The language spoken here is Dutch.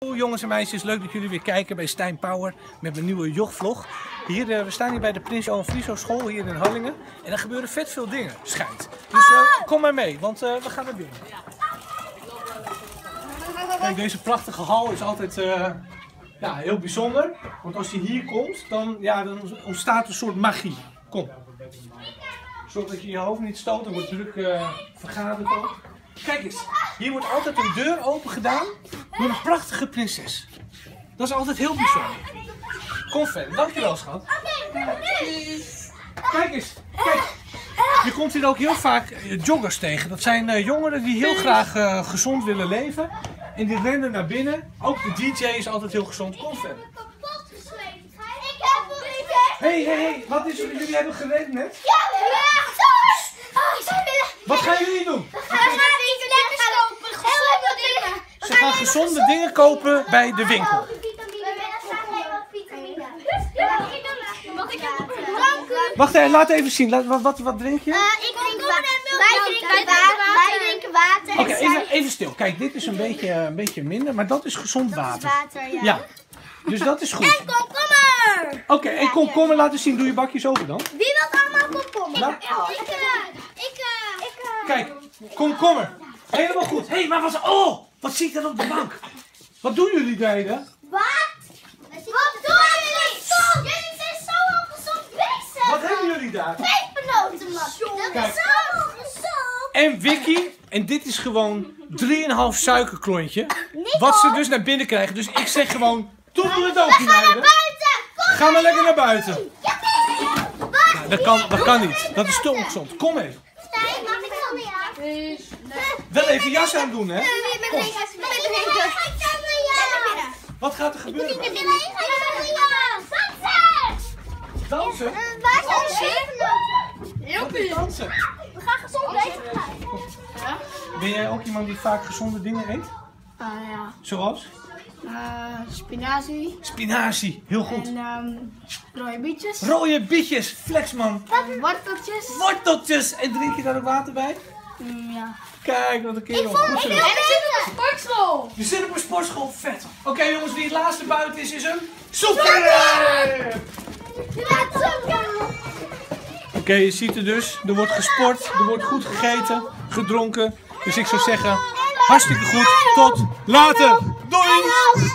Jongens en meisjes, leuk dat jullie weer kijken bij Stijn Power met mijn nieuwe jogvlog. We staan hier bij de Prins Johan Frieso school hier in Hallingen en er gebeuren vet veel dingen, schijnt. Dus kom maar mee, want we gaan naar binnen. Kijk, deze prachtige hal is altijd heel bijzonder, want als je hier komt, dan ontstaat een soort magie. Kom. Zorg dat je je hoofd niet stoot, dan wordt druk vergaderd ook. Kijk eens, hier wordt altijd een deur open gedaan door een prachtige prinses. Dat is altijd heel bijzonder. Kom verder, dankjewel schat. Kijk eens, kijk. Je komt hier ook heel vaak joggers tegen. Dat zijn jongeren die heel graag gezond willen leven. En die rennen naar binnen. Ook de DJ is altijd heel gezond. Kom verder. Hey, wat is er? Jullie hebben gereden net? Ja. Wat gaan jullie doen? Ze gaan gezonde dingen kopen bij de winkel. Wacht even, laat even zien. Wat drink je? Ik drink wij drinken water. Oké, even stil. Kijk, dit is een beetje minder, maar dat is gezond water. Ja. Dus dat is goed. En komkommer! Oké, en komkommer laten zien. Doe je bakjes open dan. Wie wil allemaal komkommer? Kijk, komkommer. Helemaal goed. Hé, maar wat zie ik daar op de bank? Wat doen jullie daar? Wat doen jullie? Jullie zijn zo ongezond bezig. Wat hebben jullie daar? Pepernoten, man. Dat is zo ongezond. En Vicky, en dit is gewoon 3,5 suikerklontje. Wat ze dus naar binnen krijgen. Dus ik zeg gewoon, toedel het ook meiden. Ga maar lekker naar buiten. Nou, dat kan niet. Dat is te ongezond. Kom even. Stijn, mag ik van jou? Wel even jas aan doen, hè? Kom. Wat gaat er gebeuren? Dansen? Waar zijn de Wat is dansen? We gaan gezond bezig gaan. Ben jij ook iemand die vaak gezonde dingen eet? Ja. Zoals? Spinazie. Spinazie, heel goed. En rode bietjes. Rode bietjes, flexman. Worteltjes. Worteltjes. En drink je daar ook water bij? Ja. Kijk, wat een kerel. Goed zo. En ik zit op een sportschool. Je zit op een sportschool, vet. Oké, jongens, wie het laatste buiten is een zoeker. Oké, je ziet het dus. Er wordt gesport, er wordt goed gegeten, gedronken. Dus ik zou zeggen, hartstikke goed. Tot later. Doei!